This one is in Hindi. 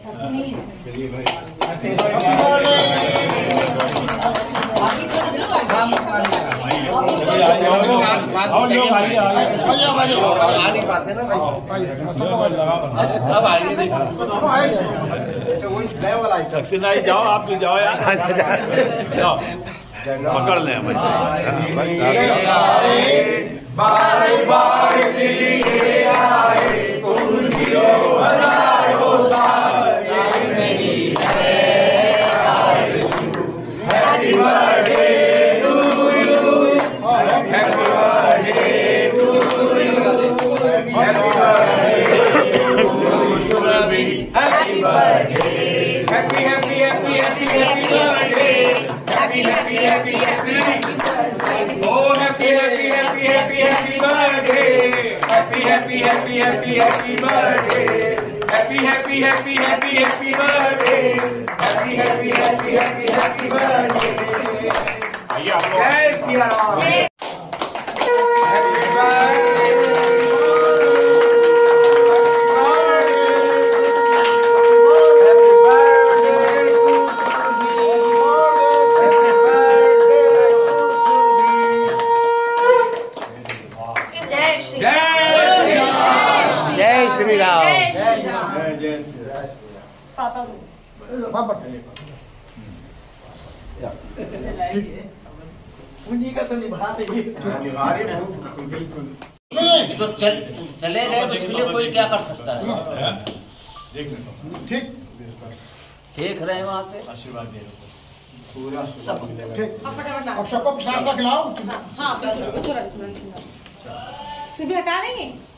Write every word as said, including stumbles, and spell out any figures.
चलिए भाई सक्सेनाई जाओ, आप भी जाओ यार, जाओ पकड़ लें बार बार दिल्ली आए तुलसियो बनाए हो सारे मेरी है happy birthday to you happy birthday to you happy birthday Shubhvi happy birthday happy happy happy happy happy birthday happy happy happy happy oh happy happy happy happy happy birthday happy happy happy happy happy birthday happy happy happy happy happy birthday happy happy happy happy happy birthday आइए आप लोग जय सिया राम happy birthday जय श्री राम। जय श्री राम। पापा उन्हीं का तो निभा देंगे। बिल्कुल जो चल, चले गए उसके लिए कोई क्या कर सकता है? ठीक देख रहे हैं वहाँ से आशीर्वाद दे रहे पूरा ठीक। अब सबको प्रसाद का खिलाओ। हाँ बिल्कुल तुरंत तुरंत सुबह हटा देंगे।